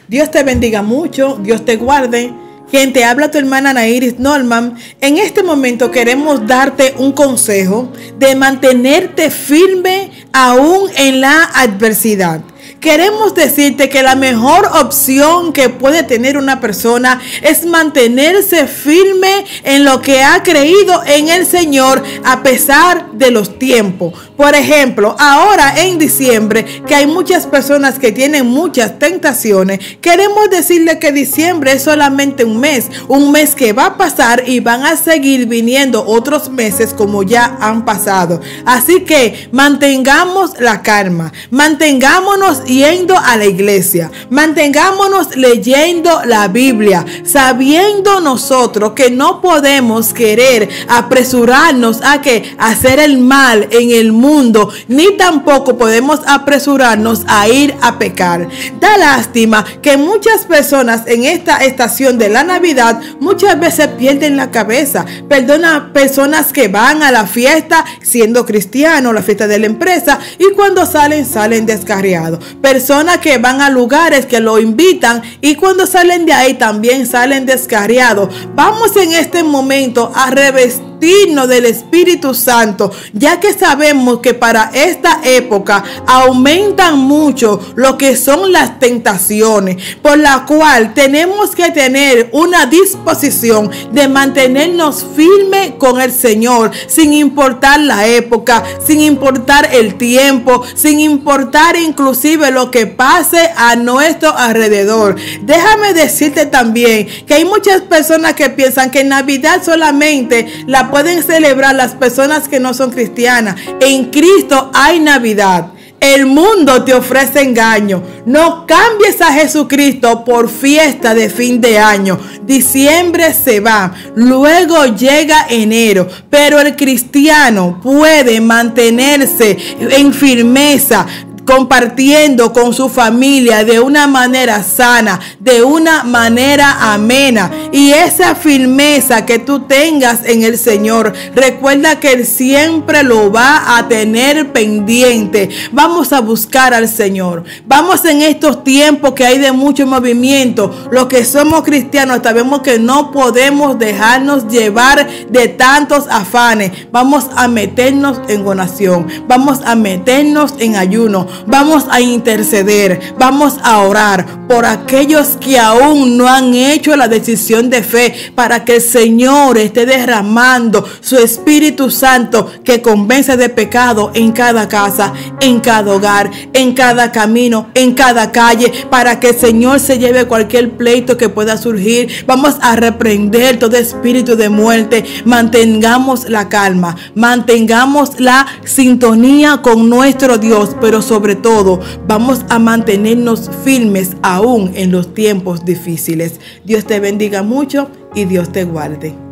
Dios te bendiga mucho, Dios te guarde. Quien te habla, tu hermana Nairis Norman. En este momento queremos darte un consejo de mantenerte firme aún en la adversidad. Queremos decirte que la mejor opción que puede tener una persona es mantenerse firme en lo que ha creído en el Señor a pesar de los tiempos. Por ejemplo, ahora en diciembre, que hay muchas personas que tienen muchas tentaciones, queremos decirle que diciembre es solamente un mes que va a pasar y van a seguir viniendo otros meses como ya han pasado. Así que mantengamos la calma, mantengámonos yendo a la iglesia, mantengámonos leyendo la Biblia, sabiendo nosotros que no podemos querer apresurarnos a hacer el mal en el mundo, ni tampoco podemos apresurarnos a ir a pecar. Da lástima que muchas personas en esta estación de la Navidad muchas veces pierden la cabeza. Perdona, personas que van a la fiesta siendo cristianos, la fiesta de la empresa, y cuando salen descarriados. Personas que van a lugares que lo invitan y cuando salen de ahí también salen descarriados. Vamos en este momento a revestirnos del Espíritu Santo, ya que sabemos que para esta época aumentan mucho lo que son las tentaciones, por la cual tenemos que tener una disposición de mantenernos firmes con el Señor, sin importar la época, sin importar el tiempo, sin importar inclusive lo que pase a nuestro alrededor. Déjame decirte también que hay muchas personas que piensan que Navidad solamente la pueden celebrar las personas que no son cristianas. En Cristo hay Navidad. El mundo te ofrece engaño. No cambies a Jesucristo por fiesta de fin de año. Diciembre se va, luego llega enero, pero el cristiano puede mantenerse en firmeza, compartiendo con su familia de una manera sana, de una manera amena. Y esa firmeza que tú tengas en el Señor, recuerda que Él siempre lo va a tener pendiente. Vamos a buscar al Señor. Vamos en estos tiempos que hay de mucho movimiento. Los que somos cristianos sabemos que no podemos dejarnos llevar de tantos afanes. Vamos a meternos en oración. Vamos a meternos en ayuno. Vamos a interceder, vamos a orar por aquellos que aún no han hecho la decisión de fe, para que el Señor esté derramando su Espíritu Santo que convence de pecado en cada casa, en cada hogar, en cada camino, en cada calle, para que el Señor se lleve cualquier pleito que pueda surgir. Vamos a reprender todo espíritu de muerte. Mantengamos la calma, mantengamos la sintonía con nuestro Dios, pero sobre todo vamos a mantenernos firmes aún en los tiempos difíciles. Dios te bendiga mucho y Dios te guarde.